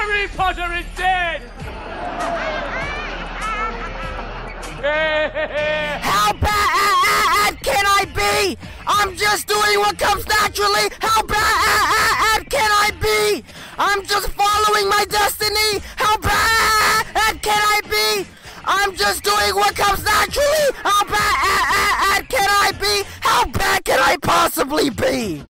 Harry Potter is dead! How bad can I be? I'm just doing what comes naturally. How bad can I be? I'm just following my destiny. How bad can I be? I'm just doing what comes naturally. How bad can I be? How bad can I possibly be?